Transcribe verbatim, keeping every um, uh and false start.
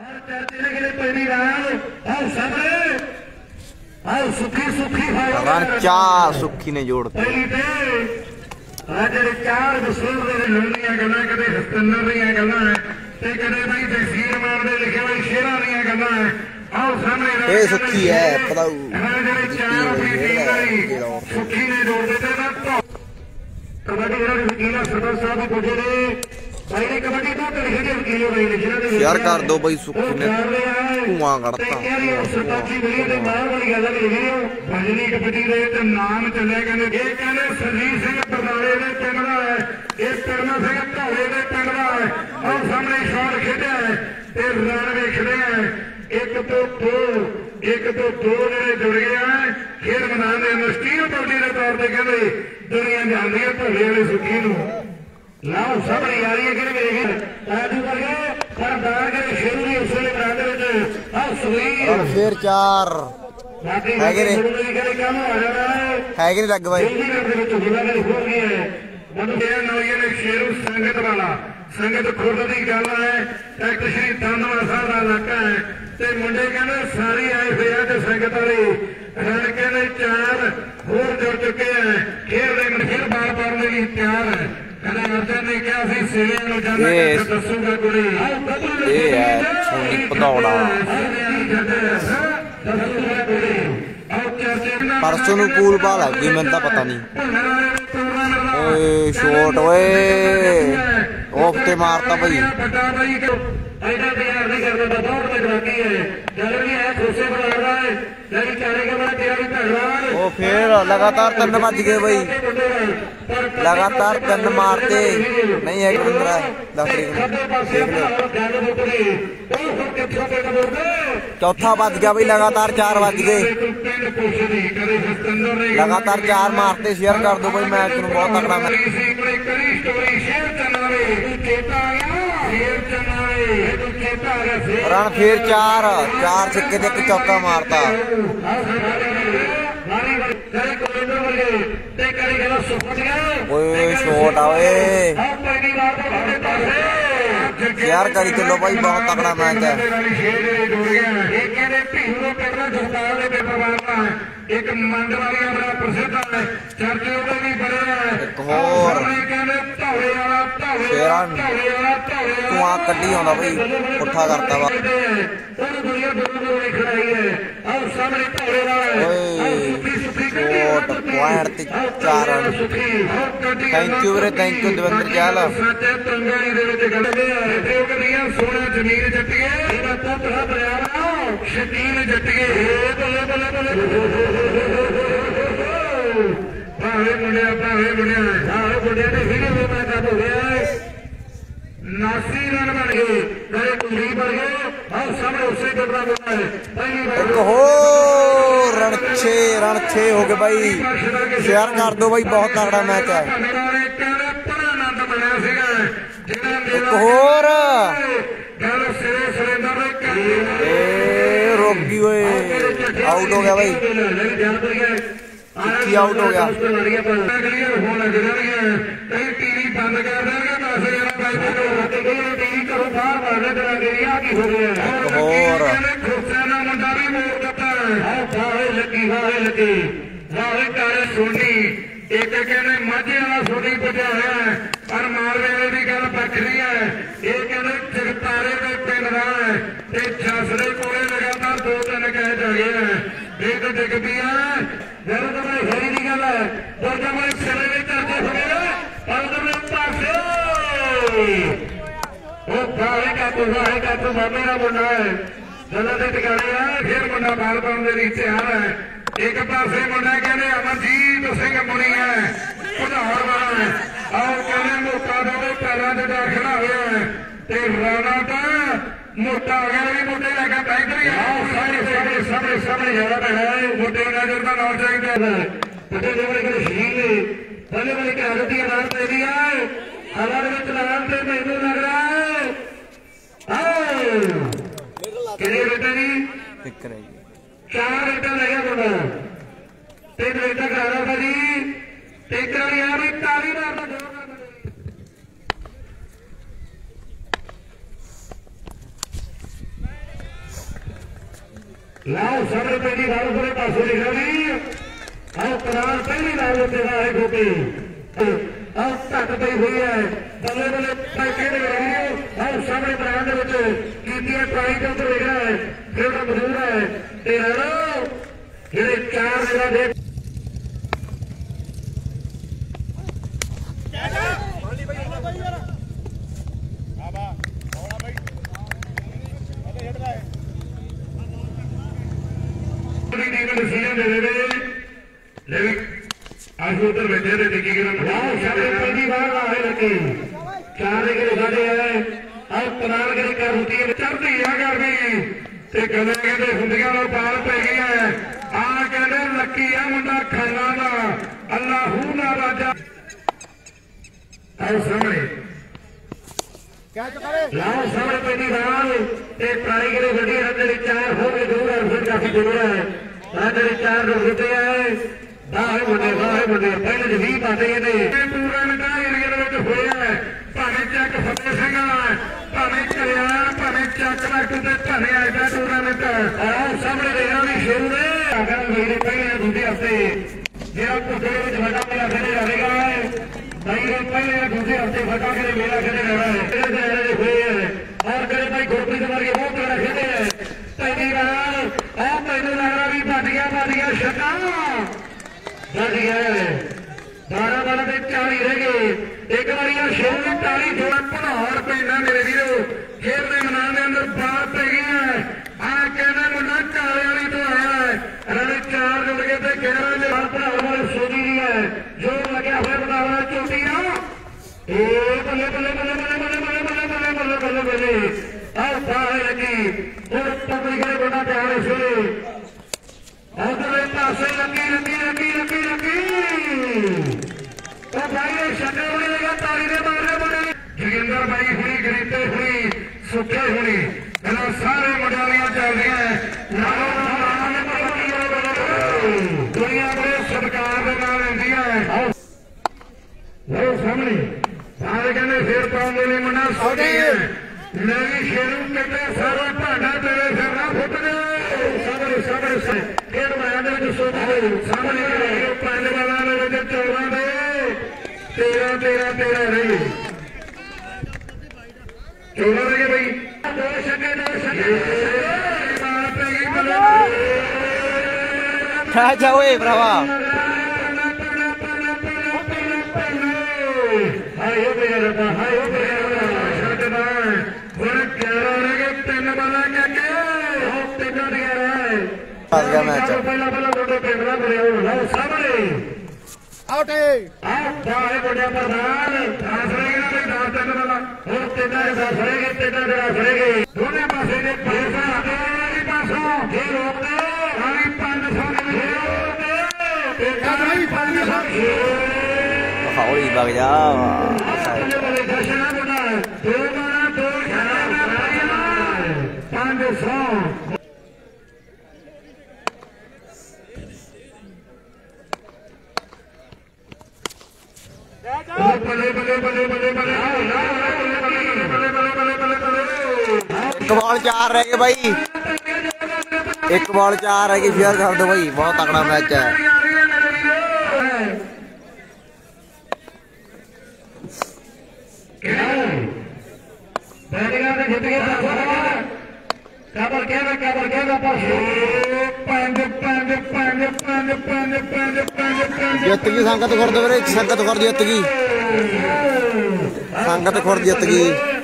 चार सुखी ने जोड़ चार वसूल गल्लां कदे हस्तनर दियां गल्लां ते कदे भाई जगसीर मान दे लिखे हुए शेरां दियां गल्लां आओ सामने ए सुखी है पता चार अपनी टीम वाली सुखी ने जोड़ दिते ना कबड्डी वाले वकील सरपंच साहब भी पुजे ने भाई ने कबड्डी तो लिखे दे वकील भाई ने जिन्हां दे यार कर दो भाई सुखी ने धुआं कड़ता सरपंची वीडियो ते मार वाली गल है वीडियो भजनी कबड्डी दे ते नाम चले कहंदे ये कहंदे सरजीत सिंह बरनाले दे पिंड दा है ये करना सिंह ढोले दे पिंड दा है और सामने शॉट खेडिया है ते रन वेखदे हैं एक तो दो एक तो दो ने जुड़ गए हैं खेल मैदान के अंदर स्टील कबड्डी के तौर पर कहते दुनिया जानती है ढोले वाले सुखी नूं लाओ सामने आ रही है कि आजू करके सरदार के शेरू की उस वेले मैदान दे विच आ सुखी और फिर चार है कि नहीं है कि नहीं लग भाई शेरू संगत वाला संगत खुर्द की गल है डॉक्टर श्री धानवा साहब का इलाका है ते मुंडे कहने सारी आए हुए हैं ते संगत वाली रन कहने चार होर जुड़ चुके हैं खेल रहे फिर बार बार मेरी तैयार है अर्जन ने क्या सी सेवे नु जाना दसूगा कुड़ी ये है सोनी पदौड़ा परसों नु पूल पा लग गई मैंने पता नहीं ओए शॉट ओए ऑफ ते मारता भाई ऐसा तैयार नहीं करता था बहुत मजबाकी है जल्द भी है खुशे बना रहा है लेकिन चारे के बाद तैयारी पहलवान ओ फिर लगातार तीन बज गए भाई लगातार तीन मारते नहीं है पंद्रह दस चौथा बज गया भाई लगातार चार बज गए लगातार चार मारते शेयर कर दो भाई मैच में बहुत तगड़ा मैच रन फिर चार चार छक्के से एक चौका मारता ओए शॉट आवे यार करी चलो भाई बहुत तगड़ा मैच है एक मंड वाली बड़ा प्रसिद्ध है चर्चे भी बड़े हैं एक और शेरान धुआं कड्डी आउंदा भाई पुट्ठा करता वा शॉट पॉइंट ते चार रन थैंक यू वीरे थैंक यू दविंदर जैल सोना जमीन जट्टिए शकील जट्टिए भावे मुंडिया भावे मुंडिया भावे मुंडिया ने वीडियो में मैं हो गया नासी रन बन गए मेरे कुली बन गए और सामने उससे टुकड़ा बोला है एक हो रन छे रन छे हो गए भाई शेयर कर दो भाई बहुत तगड़ा मैच है एक होर रोकी हुए आउट हो गया भाई आउट हो गया टीवी बंद कर देंगे और मुंडा भी मोड़ देता है लगी वाहे लगी वाहे काले सोनी एक कहने माझे वाला सोनी बजा है पर मारवे वाले की गल बखरी है ये कहने जगतारे में पिंड रहा है छसरे कोले लगातार दो तीन कह जाए हैं एक डिगदी है जरूर तो भाई सही की गल है और जब भाई सिरे में चलते फिरे और उधर पासे वो भाई का तो भाई का तो मेरा मुंडा है जल्द से टिकाने है फिर मुंडा बाल पाने के तैयार है एक पासे मुंडा कहने अमरजीत सिंह मुनी है उधार वाला है और कहने मोटा दे पैरों से दाखिला हुआ है राणा का मोटा हो गया भी मोटे लगा पैदल सामने सामने सामने सामने ज्यादा पैसा है मोटे नजर का नाम चाहिए पटे वाले के शहीद पहले वाले की हालत की नाम दे दिया है हमारे में नाम से मैनू लग रहा है कितने बेटा जी चार बेटा लगे बोला तीन बेटा करा रहा था जी एक यार एक ताली मारना ਲਾਓ ਸਾਹਮਣੇ ਪੈਂਦੀ ਨਾਲ ਉਪਰੇ ਪਾਸੇ ਲਿਖਿਆ ਵੀ ਆਹ ਕਰਾਰ ਪਹਿਲੀ ਨਾਲ ਉੱਤੇ ਹੈ ਗੋਪੀ ਆਹ ਘੱਟ ਪਈ ਹੋਈ ਹੈ ਬੱਲੇ ਬੱਲੇ ਪੈਕੇ ਦੇ ਵੀਡੀਓ ਆਹ ਸਾਹਮਣੇ ਬਰਾਂਡ ਦੇ ਵਿੱਚ ਕੀਤੀਆਂ ਟਰਾਈ ਦੇ ਉੱਤੇ ਲਿਖਿਆ ਹੈ ਫਿਰ ਉਹ ਮਜ਼ਦੂਰ ਹੈ ਤੇ ਰਣੋ ਜਿਹੜੇ ਚਾਰ ਜਿਹੜਾ ਦੇ डिसीजन दे दे लेकिन आज उधर बैठे थे देखिए कि हम सारे पहली बार आए लगे चार के साढ़े है अब कनाल के कर होती है चढ़ती है कर भी ते गले कहते हुंदियां दा पाल पै गया है आ कहते लकी है मुंडा खाना दा अल्लाहू ना राजा आओ सामने लाओ सामने पहली बार एक ट्राई के गड्डी है चार हो गए दूर है फिर काफी दूर है राजा चार लोग होते हैं बाहर बने बाहर बने पहले जी भी पाते ने पूरा नटा एरिया ਦੇ ਵਿੱਚ ਹੋਇਆ ਭਾਵੇਂ ਚੱਕ ਫਤਿਹ ਸਿੰਘ ਵਾਲਾ ਭਾਵੇਂ ਕਲਿਆਣ ਭਾਵੇਂ ਚੱਕ ਲੱਗ ਤੇ ਭਾਵੇਂ ਆਇਦਾ ਟੂਰਨਾਮੈਂਟ ਆਹ ਸਾਹਮਣੇ ਇਹਨਾਂ ਦੀ ਸ਼ੁਰੂ ਨੇ ਅਗਰ ਮੇਰੇ ਪਹਿਲੇ ਦੂਜੇ ਹਫਤੇ ਜਿਹੜਾ ਕੁੱਤੇ ਵਿੱਚ ਵੱਡਾ ਮੇਲਾ ਖੇਡੇ ਜਾਵੇਗਾ ਭਾਈ ਦੇ ਪਹਿਲੇ ਦੂਜੇ ਹਫਤੇ ਵੱਡਾ ਕੇ ਮੇਲਾ ਖੇਡੇ ਜਾਣਾ ਹੈ ਇਹਦੇ ਜਿਹੜੇ ਹੋਏ ਹੈ ਔਰ ਕਰੇ ਭਾਈ ਗੁਰਪ੍ਰੀਤ ਵਰਗੇ ਬਹੁਤ ਤਗੜਾ ਖੇਡੇ ਹੈ ਪਹਿਲੀ ਵਾਰ ਆਹ ਮੈਨੂੰ ਲੱਗਦਾ ਵੀ ਵੱਜ ਗਿਆ ਵੱਜ ਗਿਆ ਛੱਕਾ ਵੱਜ ਗਿਆ ਬਾਰਾਂ ਬਾਰਾਂ ਤੇ ਚਾਲੀ ਰਹਿ ਗਏ ਇੱਕ ਵਾਰੀ ਆ ਸ਼ੋਰ ਦੀ ਤਾਲੀ ਥੋੜਾ ਭਣੌਰ ਪੈਂਦਾ ਮੇਰੇ ਵੀਰੋ ਖੇਡ ਦੇ ਮੈਦਾਨ ਦੇ ਅੰਦਰ ਬਾਲ ਪੈ ਗਈ ਹੈ ਆ ਕਹਿੰਦਾ ਮੁੰਡਾ ਕਾਲੇ ਵਾਲੀ ਤੋਂ ਆਇਆ ਹੈ ਰਣੇ ਚਾਰ ਜੁੜ ਗਏ ਤੇ ਗਿਆਰਾਂ ਦੇ ਬਾਲ ਭਣੌਰ ਵਾਲੇ ਸੋਦੀ ਨਹੀਂ ਹੈ ਜੋ ਲੱਗਿਆ ਹੋਇਆ ਬਤਾਵਾ ਚੋਟੀ ਆ ਇਹ ਬੱਲੇ ਬੱਲੇ ਬੱਲੇ ਬੱਲੇ ਬੱਲੇ ਬੱਲੇ ਬੱਲੇ ਬੱਲੇ ਬੱਲੇ ਬੱਲੇ ਬੱਲੇ ਆਹ ਬਾਹਰ ਲੱਗੀ ਉਹ ਪਕੜੀ ਕੇ ਬੜਾ ਪਿਆਰ ਸੋਰੇ ਉਧਰਲੇ ਪਾਸੇ ਲੱਗੀ ਲੱਗੀ ਲੱਗੀ ਲੱਗੀ ਲੱਗੀ ਉਹ ਭਾਈ ਛੱਡੇ ਹੋਣੇ ਲਗਾ ਤਾਲੀ ਦੇ ਮਾਰਨੇ ਬਣੇ ਜੋਗਿੰਦਰ ਬਾਈ ਹੁਣੀ ਗਰੀਤੇ ਹੁਣੀ ਸੁੱਖੇ ਹੁਣੀ ਇਹਨਾਂ ਸਾਰੇ ਮੁੰਡਿਆਂ ਚੱਲਦੀਆਂ ਨਾਲੋਂ ਦੁਨੀਆ ਦੇ ਸਰਕਾਰ ਦੇ ਨਾਲ ਹੁੰਦੀਆਂ ਲਓ ਸਾਹਮਣੇ ਸਾਰੇ ਕਹਿੰਦੇ ਫੇਰ ਪਾਉਂਦੇ ਨੇ ਮੁੰਡਾ ਸੋਦੀ ਹੈ ਨਹੀਂ ਸ਼ੇਰੂ ਕਹਿੰਦੇ ਸਾਰਾ ਭਾਂਡਾ ਤੇਰੇ ਸਿਰ ਨਾ ਫੁੱਟ ਦੇ ਸਾਹਮਣੇ ਸਾਹਮਣੇ ਖੇਡ ਮੈਦਾਨ ਦੇ ਵਿੱਚ ਸੋਦੀ ਸਾਹਮਣੇ ਪੰਜ ਬਾਲਾਂ ਦੇ ਵਿੱਚ ਚੌਦਾਂ ਦੇ ਤੇਰਾਂ ਤੇਰਾਂ ਤੇਰਾਂ ਰਹੀ ਚੌਦਾਂ ਰਹੇ ਬਈ ਦੋ ਛੱਕੇ ਦੋ ਛੱਕੇ ਬਾਲ ਪੈ ਗਈ ਬੱਲੇ ਖਾ ਜਾ ਓਏ ਭਰਾਵਾ ਹਾਏ ਮੇਰੇ ਰੱਬਾ ਹਾਏ ਮੇਰੇ ਛੱਡਦਾ ਹੁਣ ਗਿਆਰਾਂ ਰਹਿ ਗਏ ਤਿੰਨ ਬਾਲਾਂ ਕਰਕੇ ਉਹ ਤਿੰਨਾਂ ਦੀਆਂ ਰਹਿ ਫਸ ਗਿਆ ਮੈਚ ਪਹਿਲਾਂ ਪਹਿਲਾਂ ਤੁਹਾਡੇ ਪਿੰਡ ਦਾ ਬਣਿਆ ਹੋਣਾ ਸਾਹਮਣੇ ਆਊਟ ਆਹ ਬਾਹਰ ਬੜਿਆ ਪ੍ਰਧਾਨ ਦਸ ਰਹਿ ਗਏ ਨਾ ਬਈ ਦਸ ਤਿੰਨ ਬਾਲਾਂ ਹੁਣ ਤਿੰਨਾਂ ਦੇ ਦਸ ਰਹਿ ਗਏ ਤਿੰਨਾਂ ਦੇ ਦਸ ਰਹਿ ਗਏ ਦੋਨੇ ਪਾਸੇ ਦੇ ਪੈਸਾ ਦੇ ਪਾਸੋਂ ਜੇ ਰੋਕਦੇ ਹਾਲੀ ਪੰਜ ਸੌ ਦੇ ਰੋਕਦੇ ਤੇ ਕਾਹੀ ਪੰਜ ਸੌ ਹੌਲੀ ਵਗ ਜਾ ਪੰਜ ਸੌ ਬੱਲੇ ਬੱਲੇ ਬੱਲੇ ਬੱਲੇ ਬੱਲੇ ਇੱਕ ਬਾਲ ਚਾਰ ਰਹਿ ਗਏ ਬਾਈ ਇੱਕ ਬਾਲ ਚਾਰ ਰਹਿ ਗਏ ਸ਼ੇਅਰ ਕਰ ਦਿਓ ਬਾਈ ਬਹੁਤ ਤਕੜਾ ਮੈਚ ਹੈ बैठेगा तो जित गया काबर कहना काबर कहना पर पंज पंज पंज पंज पंज पंज पंज पंज ਜਿੱਤ ਗਈ ਸੰਗਤ ਖੁਰਦ ਵੀਰੇ ਸੰਗਤ ਖੁਰਦ ਜਿੱਤ ਗਈ ਸੰਗਤ ਖੁਰਦ ਜਿੱਤ ਗਈ